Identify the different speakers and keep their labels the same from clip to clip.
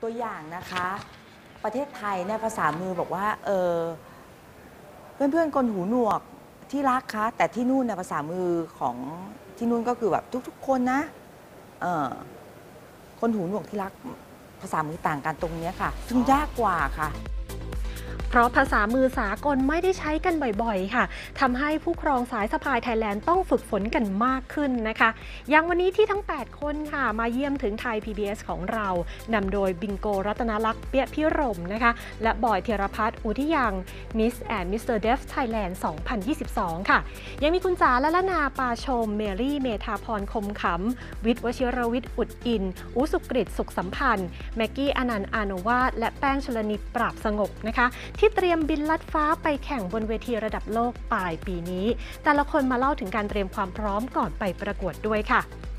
Speaker 1: ตัวอย่างนะคะประเทศไทยเนี่ยภาษามือบอกว่าเพื่อนๆคนหูหนวกที่รักคะแต่ที่นู่นเนี่ยภาษามือของที่นู่นก็คือแบบทุกๆคนนะคนหูหนวกที่รักภาษามือต่างกันตรงนี้ค่ะซึ่งยากกว่าค่ะ
Speaker 2: เพราะภาษามือสากลไม่ได้ใช้กันบ่อยๆค่ะทำให้ผู้ครองสายสะพายไทยแลนด์ต้องฝึกฝนกันมากขึ้นนะคะอย่างวันนี้ที่ทั้ง 8 คนค่ะมาเยี่ยมถึงไทย PBS ของเรานำโดยบิงโกรัตนลักษณ์เปียพิรมนะคะและบอยเธียรพัฒน์อุทิยัง Miss and Mr. Deaf Thailand 2022 ค่ะยังมีคุณจ๋าและละนาปาชมเมรี่เมธาพรคมขำวิทย์วชิรวิทย์อุดอินอุสุกฤตสุขสัมพันธ์แม็กกี้อนันต์อานุวาสและแป้งชลนิตปราบสงบนะคะที่เตรียมบินลัดฟ้าไปแข่งบนเวทีระดับโลกปลายปีนี้แต่ละคนมาเล่าถึงการเตรียมความพร้อมก่อนไปประกวดด้วยค่ะ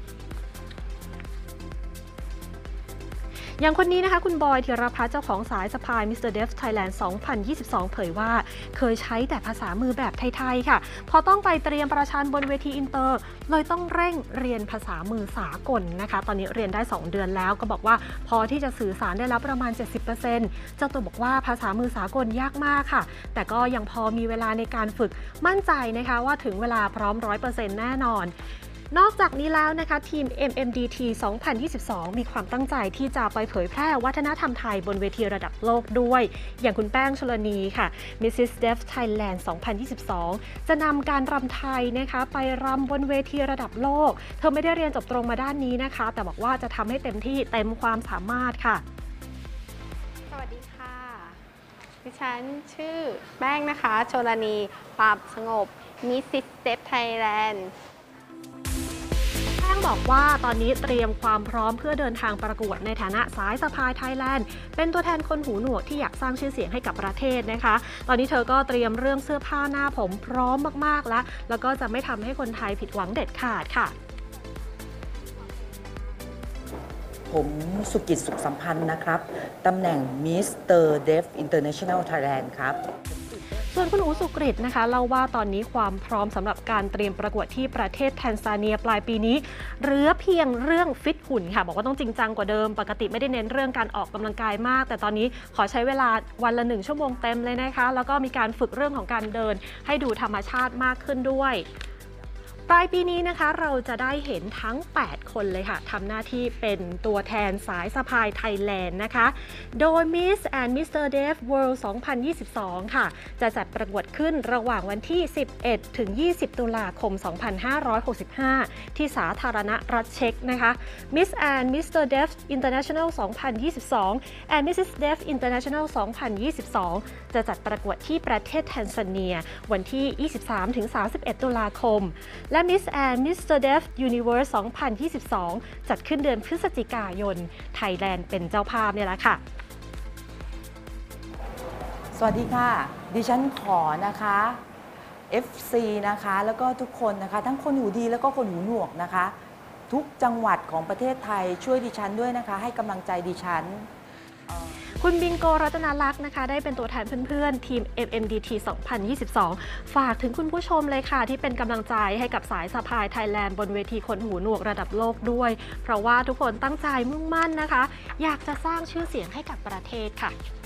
Speaker 2: อย่างคนนี้นะคะคุณบอยเธียรพัฒน์เจ้าของสายสะพาย Mr. Deaf Thailand 2022 เผยว่าเคยใช้แต่ภาษามือแบบไทยๆค่ะพอต้องไปเตรียมประชันบนเวทีอินเตอร์เลยต้องเร่งเรียนภาษามือสากลนะคะตอนนี้เรียนได้2เดือนแล้วก็บอกว่าพอที่จะสื่อสารได้แล้วประมาณ 70% เจ้าตัวบอกว่าภาษามือสากลยากมากค่ะแต่ก็ยังพอมีเวลาในการฝึกมั่นใจนะคะว่าถึงเวลาพร้อม 100% แน่นอนนอกจากนี้แล้วนะคะทีม MMDT 2022 มีความตั้งใจที่จะไปเผยแพร่วัฒนธรรมไทยบนเวทีระดับโลกด้วยอย่างคุณแป้งชลนีค่ะ Mrs. Deaf Thailand 2022 จะนำการรำไทยนะคะไปรำบนเวทีระดับโลกเธอไม่ได้เรียนจบตรงมาด้านนี้นะคะแต่บอกว่าจะทำให้เต็มที่เต็มความสามารถค่ะ
Speaker 3: สวัสดีค่ะดิฉันชื่อแป้งนะคะชลนีปราบสงบ Mrs. Deaf Thailand
Speaker 2: แป้งบอกว่าตอนนี้เตรียมความพร้อมเพื่อเดินทางประกวดในฐานะสายสะพายไทยแลนด์เป็นตัวแทนคนหูหนวกที่อยากสร้างชื่อเสียงให้กับประเทศนะคะตอนนี้เธอก็เตรียมเรื่องเสื้อผ้าหน้าผมพร้อมมากๆแล้วก็จะไม่ทำให้คนไทยผิดหวังเด็ดขาดค่ะ
Speaker 1: ผมสุกิจสุขสัมพันธ์นะครับตำแหน่ง Mr. Deaf International Thailand ครับ
Speaker 2: ส่วนคุณอูสุกฤตนะคะเล่าว่าตอนนี้ความพร้อมสำหรับการเตรียมประกวดที่ประเทศแทนซาเนียปลายปีนี้เหลือเพียงเรื่องฟิตหุ่นค่ะบอกว่าต้องจริงจังกว่าเดิมปกติไม่ได้เน้นเรื่องการออกกำลังกายมากแต่ตอนนี้ขอใช้เวลาวันละ1 ชั่วโมงเต็มเลยนะคะแล้วก็มีการฝึกเรื่องของการเดินให้ดูธรรมชาติมากขึ้นด้วยปลายปีนี้นะคะเราจะได้เห็นทั้ง 8 คนเลยค่ะทำหน้าที่เป็นตัวแทนสายสะพายไทยแลนด์นะคะโดย Miss and Mr. Deaf World 2022 ค่ะจะจัดประกวดขึ้นระหว่างวันที่ 11 ถึง 20 ตุลาคม 2565 ที่สาธารณรัฐเช็กนะคะ Miss and Mr. Deaf International 2022 and Mrs. Deaf International 2022 จะจัดประกวดที่ประเทศแทนซาเนียวันที่ 23 ถึง 31 ตุลาคมและ Miss and Mr. Deaf Universe 2022 จัดขึ้นเดือนพฤศจิกายนไทยแลนด์เป็นเจ้าภาพเนี่ยแหละค่ะ
Speaker 1: สวัสดีค่ะดิฉันขอนะคะ FC นะคะแล้วก็ทุกคนนะคะทั้งคนหูดีแล้วก็คนหูหนวกนะคะทุกจังหวัดของประเทศไทยช่วยดิฉันด้วยนะคะให้กำลังใจดิฉัน
Speaker 2: คุณบิงโกรัตนลักษณ์นะคะได้เป็นตัวแทนเพื่อนๆทีม MMDT 2022 ฝากถึงคุณผู้ชมเลยค่ะที่เป็นกำลังใจให้กับสายสะพายไทยแลนด์บนเวทีคนหูหนวกระดับโลกด้วยเพราะว่าทุกคนตั้งใจมุ่งมั่นนะคะอยากจะสร้างชื่อเสียงให้กับประเทศค่ะ